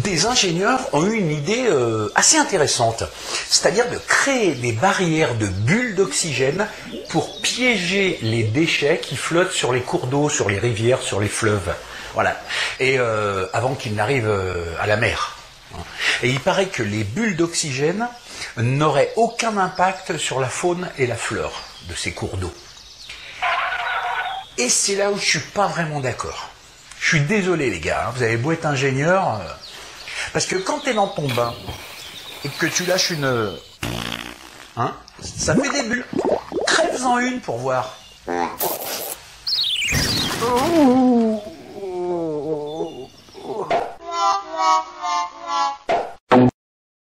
des ingénieurs ont eu une idée assez intéressante, c'est-à-dire de créer des barrières de bulles d'oxygène pour piéger les déchets qui flottent sur les cours d'eau, sur les rivières, sur les fleuves. Voilà. Et avant qu'ils n'arrivent à la mer. Et il paraît que les bulles d'oxygène n'auraient aucun impact sur la faune et la flore de ces cours d'eau. Et c'est là où je ne suis pas vraiment d'accord. Je suis désolé les gars, hein, vous avez beau être ingénieur, parce que quand tu es dans ton bain et que tu lâches une... Hein, ça fait des bulles. Crève-en une pour voir.